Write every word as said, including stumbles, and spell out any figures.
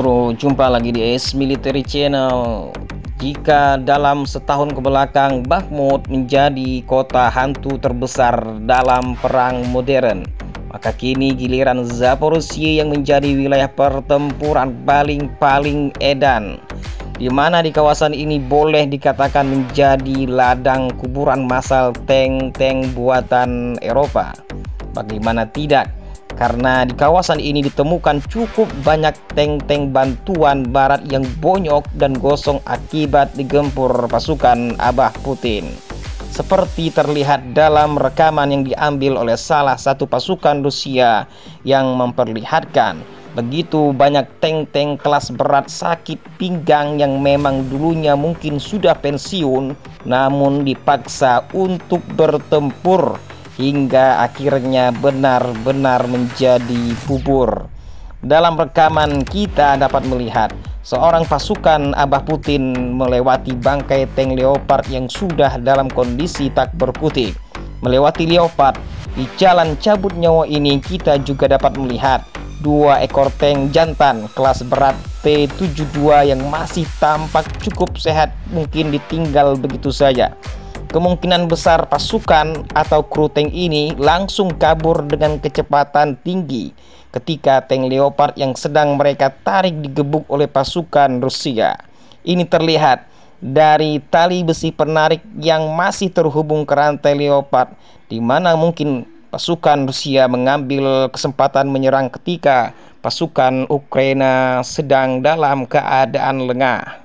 bro, jumpa lagi di Ace Military Channel. Jika dalam setahun kebelakang Bakhmut menjadi kota hantu terbesar dalam perang modern, maka kini giliran Zaporizhia yang menjadi wilayah pertempuran paling-paling edan, di mana di kawasan ini boleh dikatakan menjadi ladang kuburan massal tank-tank buatan Eropa. Bagaimana tidak? Karena di kawasan ini ditemukan cukup banyak tank-tank bantuan barat yang bonyok dan gosong akibat digempur pasukan Abah Putin. Seperti terlihat dalam rekaman yang diambil oleh salah satu pasukan Rusia yang memperlihatkan begitu banyak tank-tank kelas berat sakit pinggang yang memang dulunya mungkin sudah pensiun, namun dipaksa untuk bertempur hingga akhirnya benar-benar menjadi bubur. Dalam rekaman kita dapat melihat seorang pasukan Abah Putin melewati bangkai tank Leopard yang sudah dalam kondisi tak berkutik. Melewati Leopard, di jalan cabut nyawa ini kita juga dapat melihat dua ekor tank jantan kelas berat T tujuh puluh dua yang masih tampak cukup sehat, mungkin ditinggal begitu saja. Kemungkinan besar pasukan atau kru tank ini langsung kabur dengan kecepatan tinggi ketika tank Leopard yang sedang mereka tarik digebuk oleh pasukan Rusia. Ini terlihat dari tali besi penarik yang masih terhubung ke rantai Leopard, di mana mungkin pasukan Rusia mengambil kesempatan menyerang ketika pasukan Ukraina sedang dalam keadaan lengah.